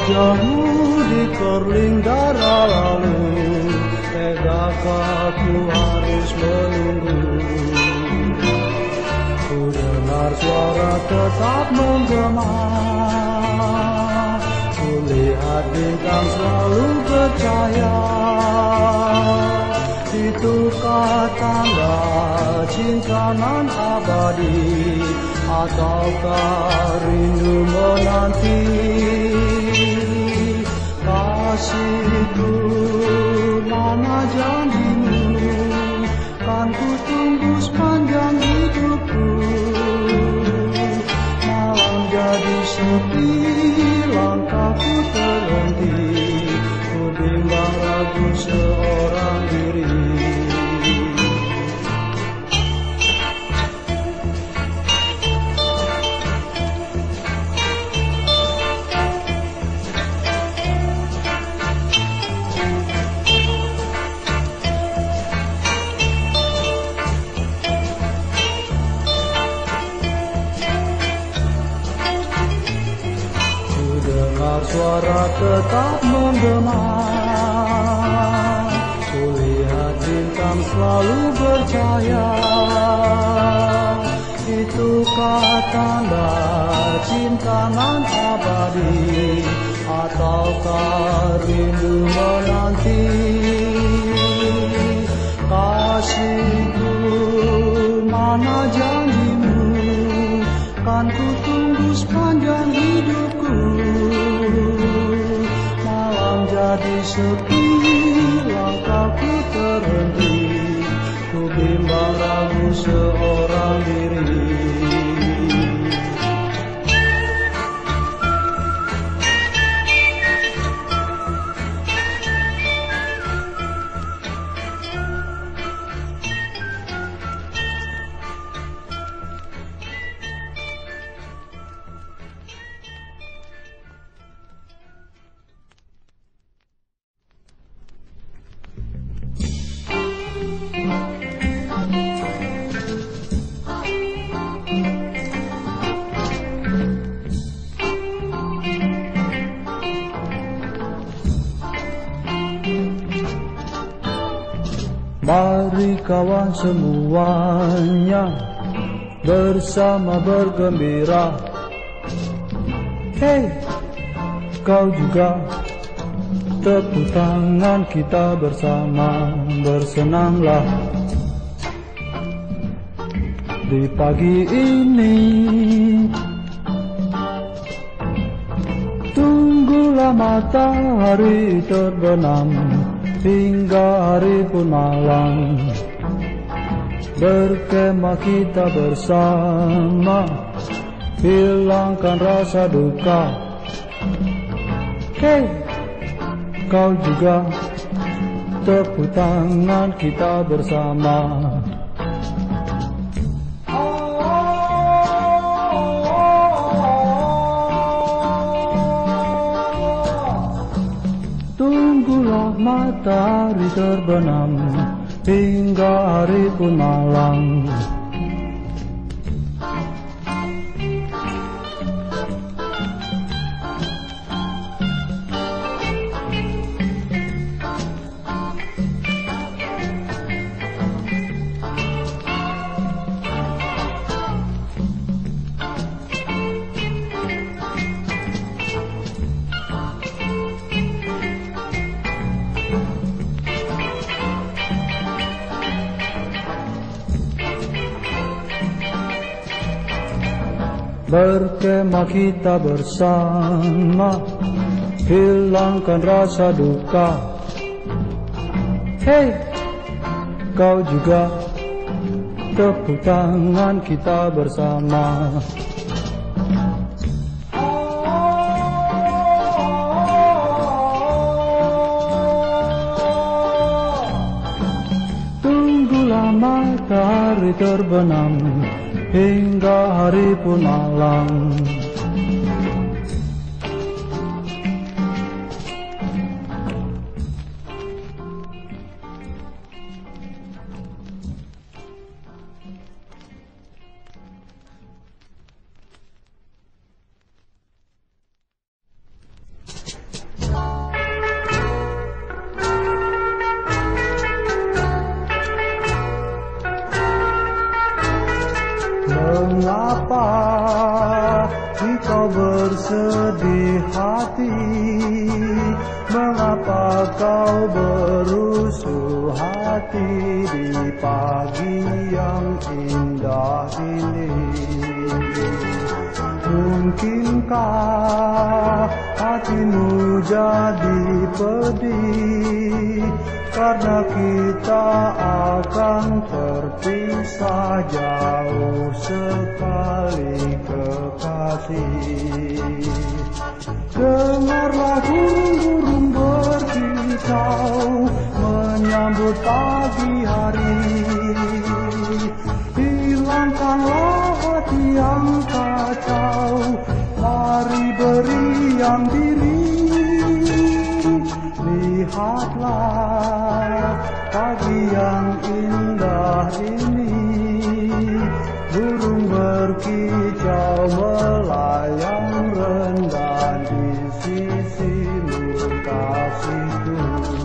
Wajahmu dikerling darah lalu, tegakah ku harus menunggu? Ku dengar suara tetap menggema, ku lihat bintang selalu bercahaya. Itukah tanda cinta nan abadi, ataukah rindu menanti? Kasihku, mana janjimu? Kan ku tunggu sepanjang hidupku. Malam jadi sepi, langkahku terhenti, ku bimbang ragu seorang diri. Suara tetap menggema, ku lihat bintang selalu bercahaya. Itukah tanda cinta nan abadi, ataukah rindu menanti? Kasihku, mana janjimu? Kan ku tunggu sepanjang hidupku. Malam jadi sepi, langkahku terhenti, ku bimbang ragu seorang diri. Mari kawan semuanya bersama bergembira. Hei, kau juga, tepuk tangan kita bersama, bersenanglah. Di pagi ini tunggulah matahari terbenam hingga hari pun malam. Berkemah kita bersama, hilangkan rasa duka. Hei, kau juga, tepuk tangan kita bersama. Tunggulah matahari terbenam hingga hari pun malam. Berkemah kita bersama, hilangkan rasa duka. Hei, kau juga, tepuk tangan kita bersama. Tunggulah matahari terbenam hingga hari pun malam. Mengapa kau bersedih hati? Mengapa kau berusuh hati di pagi yang indah ini? Mungkinkah hatimu jadi pedih karena kita akan terpisah jauh sekali kekasih? Dengarlah burung-burung berkicau menyambut pagi hari. Hilangkanlah hati yang kacau, mari beriam diri. Lihatlah pagi yang indah ini, burung berkicau melayang rendah di sisimu kasihku.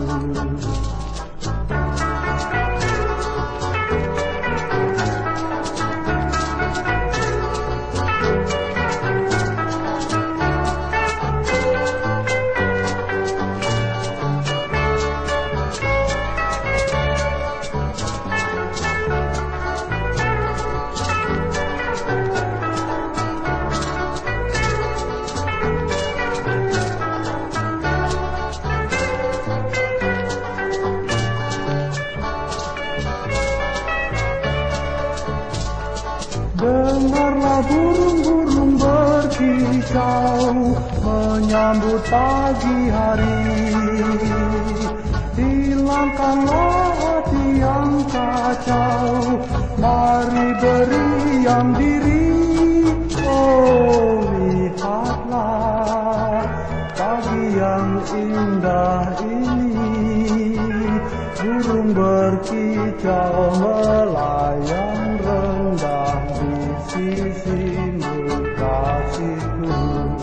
Dengarlah burung-burung berkicau menyambut pagi hari. Hilangkanlah hati yang kacau, mari beriam diri. Oh, lihatlah pagi yang indah ini, burung berkicau melayang rendah di sisimu kasihku.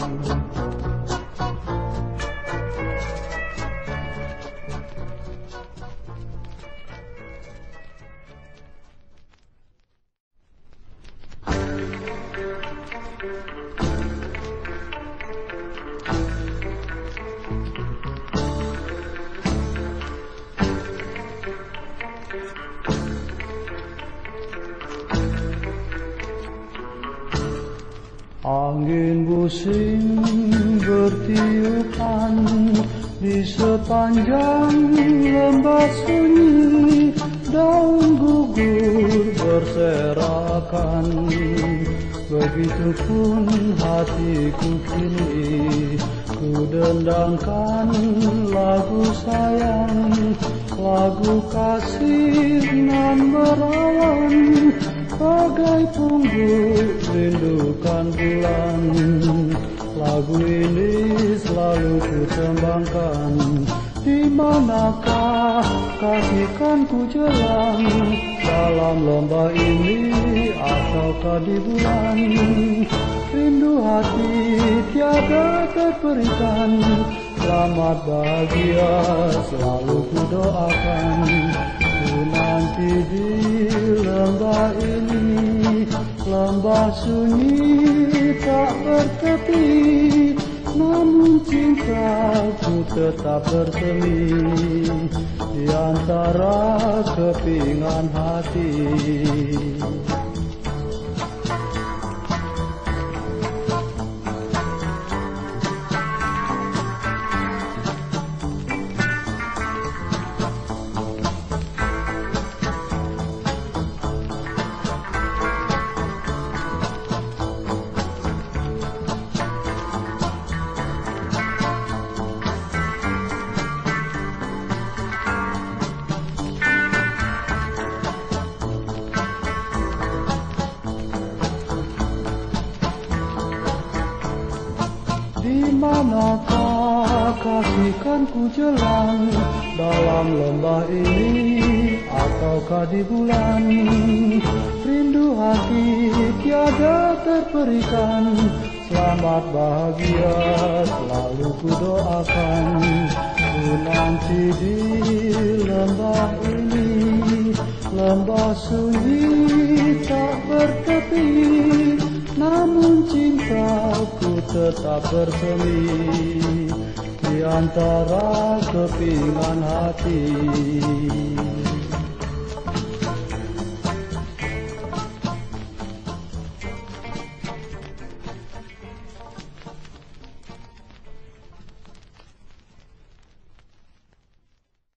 Angin busing bertiupan di sepanjang lembah sunyi, daun gugur berserakan. Begitupun hatiku kini, ku dendangkan lagu sayang, lagu kasih nan merawan, bagai pungguk rindukan bulan. Lagu ini selalu ku tembangkan. Di manakah kasihkan ku jelang, dalam lembah ini ataukah di bulan? Rindu hati tiada terperikan, selamat bahagia selalu ku doakan. Ku nanti di lembah ini, lembah sunyi tak bertepi, namun cintaku tetap bersemi di antara kepingan hati. Di manakah kasihkan ku jelang, dalam lembah ini ataukah di bulan? Rindu hati tiada terperikan, selamat bahagia selalu ku doakan. Ku nanti di lembah ini, lembah sunyi tak bertepi, namun cintaku tetap bersemi di antara kepingan hati.